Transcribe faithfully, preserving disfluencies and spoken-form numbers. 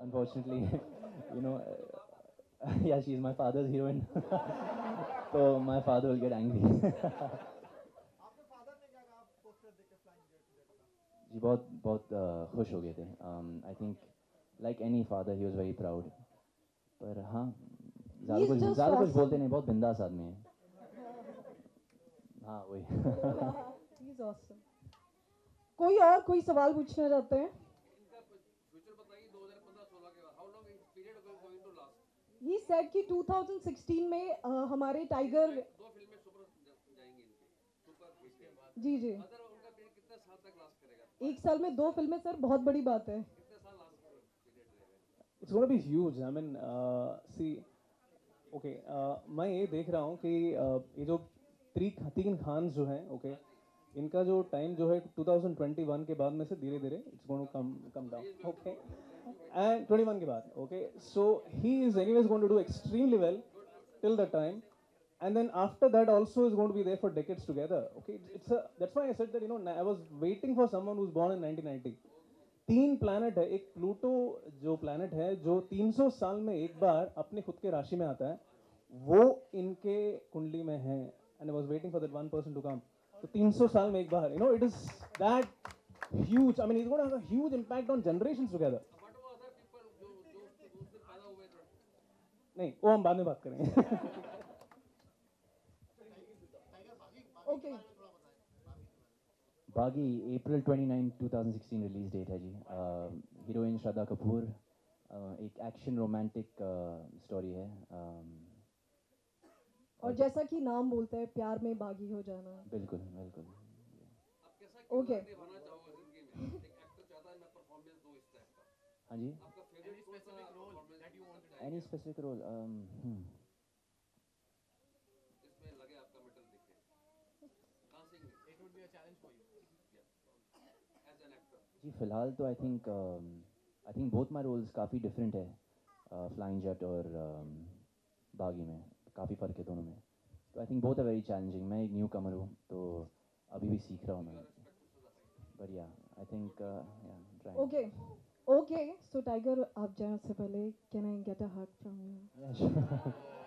unfortunately, you know, uh, yeah, she's my father's heroine. So my father will get angry. जी बहुत बहुत uh, खुश हो गए थे. um, I think like any father he was very proud. पर हाँ ज़्यादा He's कुछ just ज़्यादा कुछ awesome. बोलते नहीं, बहुत बिंदास आदमी है. हाँ वही. He's awesome. कोई और कोई सवाल पूछना चाहते हैं? He said कि twenty sixteen में uh, हमारे टाइगर दो फिल्में सुपर जाएंगी इनकी सुपर हिट के बाद जी जी अदर उनका पीरियड कितने साल तक लास्ट करेगा एक साल में दो फिल्में सर बहुत बड़ी बात है. कितने साल लास्ट पीरियड रहेगा It's going to be huge. I mean, uh, see, okay, uh, मैं ये देख रहा हूँ कि uh, ये जो त्री तीन खान जो हैं, okay, इनका जो टाइम जो है twenty twenty-one के बाद में से धीरे धीरे it's going to come come down, okay, and twenty-one के बाद, okay, so he is anyways going to do extremely well till the time, and then after that also is going to be there for decades together, okay. It's a, that's why I said that, you know, I was waiting for someone who's born in nineteen ninety. तीन planet है, एक Pluto जो planet है जो तीन सौ साल में एक बार अपने खुद के राशि में आता है, वो इनके कुंडली में है, and I was waiting for that one person to come. तो तीन सौ साल में एक बार, you know, it is that huge. I mean it's gonna have a huge impact on generations together. But वो अदर पीपल जो जो उस दिन पैदा हुए थे नहीं, वो हम बाद में बात करेंगे. Okay Baaghi April twenty-ninth twenty sixteen release date है जी. हीरोइन श्रद्धा कपूर. uh, एक एक्शन रोमांटिक स्टोरी है. um, और जैसा कि नाम बोलता है प्यार में बागी हो जाना. बिल्कुल बिल्कुल. आप कैसा ओके निभाना चाहोगे जिंदगी में एक एक्टर चाहता है मैं परफॉर्मेंस दूं इस टाइप का हाँ जी. आपका favourite specific role that you want to any specific role? इसमें लगे आपका मेटल दिखे dancing it would be a challenge for you as an actor. जी फिलहाल तो I think I think both my roles काफ़ी डिफरेंट है. फ्लाइंग जेट और um, बागी में काफ़ी फ़र्क है दोनों में. तो I think both are very challenging. मैं एक न्यू कमर हूँ तो अभी भी सीख रहा हूँ मैं. बढ़िया. I think okay okay so Tiger आप जाए उससे पहले can I get a hug from you?